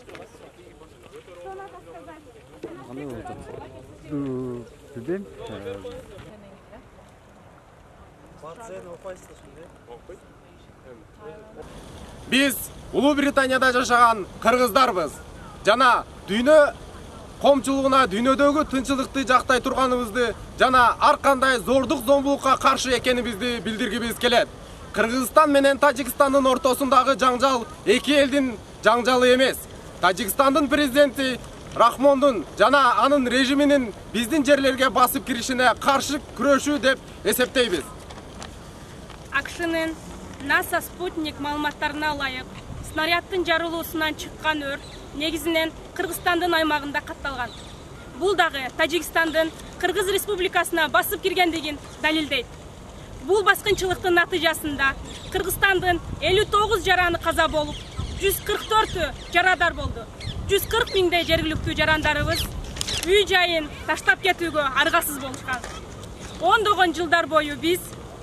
Биз Улуу Британияда жашаган кыргыздарбыз. Жана дүйнө коомчулугуна дүйнөдөгү тынчылыкты жактай турганыбызды жана ар кандай зордук зомбулукка каршы экенибизди билдиргибиз келет. Кыргызстан менен Тажикстандын ортосундагы жаңжал эки элдин жаңжалы эмес. Тажикстандын президенти Рахмондун жана анын режиминин биздин жерлерге басып киришине каршы күрөшүү деп эсептейбиз. Акшынын НАСА спутник маалыматтарына ылайык, снаряддын жарылуусунан чыккан өрт негизинен Кыргызстандын аймагында катталган. Бул дагы Тажикстандын Кыргыз Республикасына басып киргендигин далилдейт. Бул баскынчылыктын натыйжасында Кыргызстандын 59 жараны каза болуп, 144 жарадар болду. 140 миңдей жергиликтүү жарандарыбыз үй жайын таштап кетүүгө аргасыз болушкан. Ондогон жылдар бою биз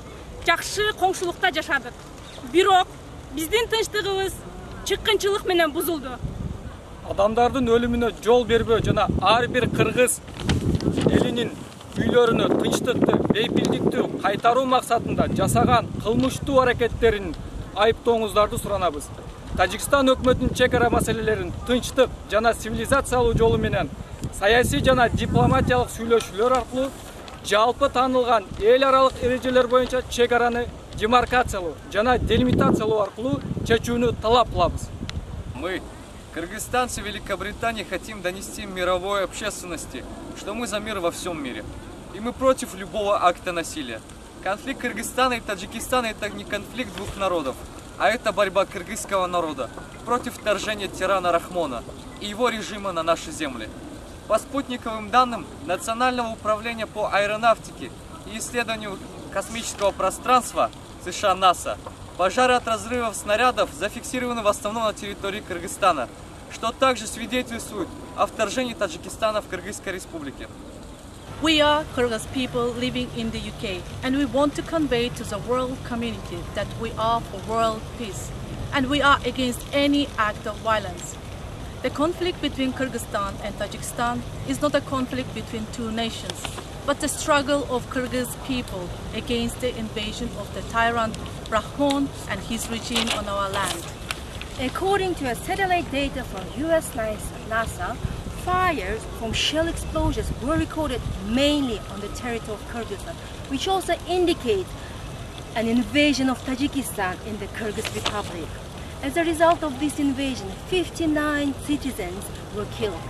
жакшы коңшулукта жашадык. Бирок биздин тынчтыгыбыз чыккынчылык менен бузулду. Адамдардын өлүмүнө жол бербөө жана ар бир кыргыз элинин үйлөрүнө тынчтыкты, бейпилдиктүү кайтаруу максатында жасаган кылмыштуу аракеттерин айыптооңуздарды суранабыз. Тажикстан өкмөтүнүн чек ара маселелерин тынчтык жана цивилизациялуу жолу менен саясий жана дипломатиялык сүйлөшүүлөр аркылуу жалпы таанылган эл аралык эрежелер боюнча чек араны демаркациялоо жана делимитациялоо аркылуу чечүүнү талап кылабыз. Мы, кыргызстанцы Великобритании, хотим донести мировой общественности, что мы за мир во всем мире. И мы против любого акта насилия. Конфликт Кыргызстана и Таджикистана – это не конфликт двух народов, а это борьба кыргызского народа против вторжения тирана Рахмона и его режима на наши земли. По спутниковым данным Национального управления по аэронавтике и исследованию космического пространства США НАСА, пожары от разрывов снарядов зафиксированы в основном на территории Кыргызстана, что также свидетельствует о вторжении Таджикистана в Кыргызской республике. We are Kyrgyz people living in the UK, and we want to convey to the world community that we are for world peace, and we are against any act of violence. The conflict between Kyrgyzstan and Tajikistan is not a conflict between two nations, but the struggle of Kyrgyz people against the invasion of the tyrant Rahmon and his regime on our land. According to satellite data from US NASA, fires from shell explosions were recorded mainly on the territory of Kyrgyzstan, which also indicates an invasion of Tajikistan in the Kyrgyz Republic. As a result of this invasion, 59 citizens were killed,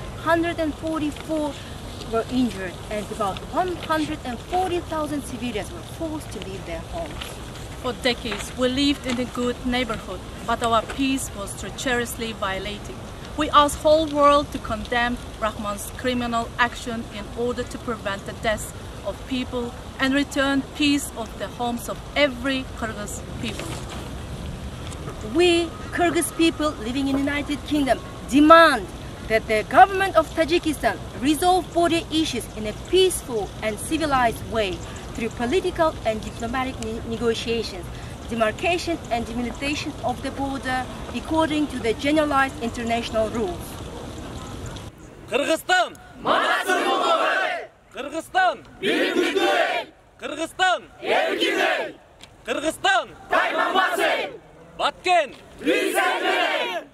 144 were injured, and about 140,000 civilians were forced to leave their homes. For decades, we lived in a good neighborhood, but our peace was treacherously violated. We ask the whole world to condemn Rahmon's criminal action in order to prevent the deaths of people and return peace of the homes of every Kyrgyz people. We, Kyrgyz people living in the United Kingdom, demand that the government of Tajikistan resolve border issues in a peaceful and civilized way through political and diplomatic negotiations, demarcation and delimitation of the border according to the generalized international rules. Kırgızstan! Kırgızstan! Kırgızstan! Kırgızstan! Batken!